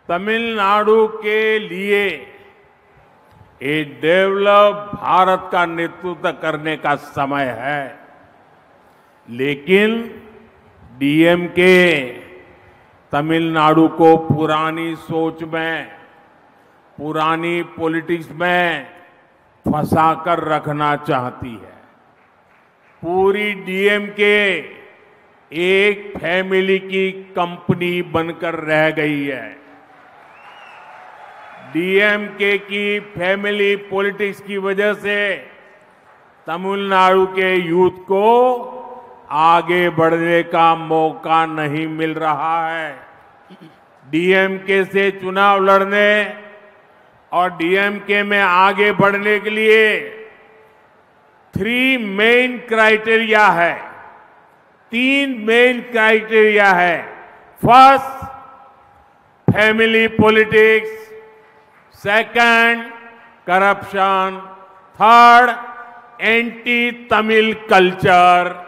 तमिलनाडु के लिए एक डेवलप भारत का नेतृत्व करने का समय है, लेकिन डीएमके तमिलनाडु को पुरानी सोच में, पुरानी पॉलिटिक्स में फंसाकर रखना चाहती है। पूरी डीएमके एक फैमिली की कंपनी बनकर रह गई है। डीएमके की फैमिली पॉलिटिक्स की वजह से तमिलनाडु के यूथ को आगे बढ़ने का मौका नहीं मिल रहा है। डीएमके से चुनाव लड़ने और डीएमके में आगे बढ़ने के लिए 3 मेन क्राइटेरिया है, 3 मेन क्राइटेरिया है। First, family politics, second, corruption, third, anti Tamil culture,